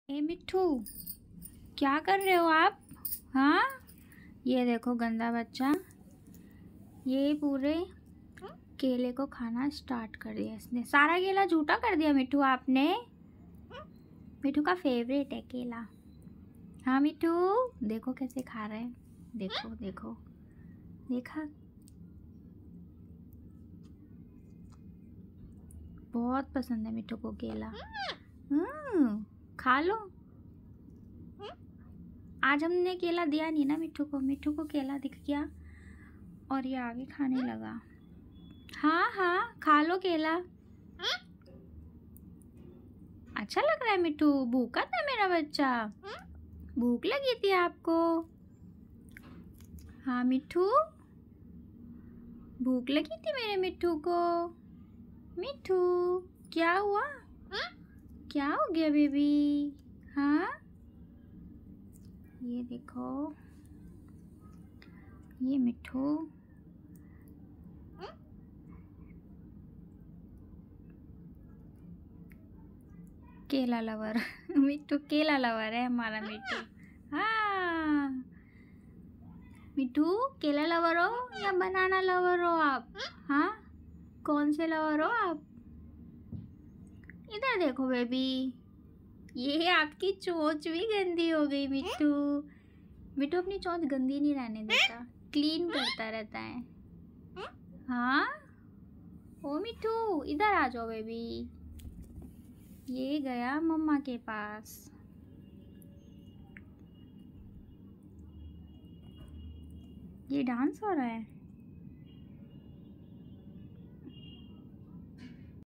ए मिट्ठू, क्या कर रहे हो आप? हाँ, ये देखो गंदा बच्चा, ये पूरे केले को खाना स्टार्ट कर दिया इसने। सारा केला झूठा कर दिया मिट्ठू आपने। मिट्ठू का फेवरेट है केला। हाँ मिट्ठू, देखो कैसे खा रहे हैं। देखो देखो, देखा? बहुत पसंद है मिट्ठू को केला। खा लो। आज हमने केला दिया नहीं ना मिट्ठू को। मिट्ठू को केला दिख गया और ये आगे खाने लगा। हाँ हाँ, खा लो केला। अच्छा लग रहा है मिट्ठू? भूखा था मेरा बच्चा? भूख लगी थी आपको? हाँ मिट्ठू, भूख लगी थी मेरे मिट्ठू को? मिट्ठू, क्या हुआ? क्या हो गया बेबी? हाँ, ये देखो, ये मिट्ठू केला लवर मिट्ठू केला लवर है हमारा मिट्ठू। हाँ मिट्ठू, केला लवर हो या बनाना लवर हो आप? हाँ, कौन से लवर हो आप? इधर देखो बेबी, ये आपकी चोंच भी गंदी हो गई मिट्ठू। मिट्ठू अपनी चोंच गंदी नहीं रहने देता, क्लीन करता रहता है। हाँ, ओ मिट्ठू इधर आ जाओ बेबी। ये गया मम्मा के पास। ये डांस हो रहा है।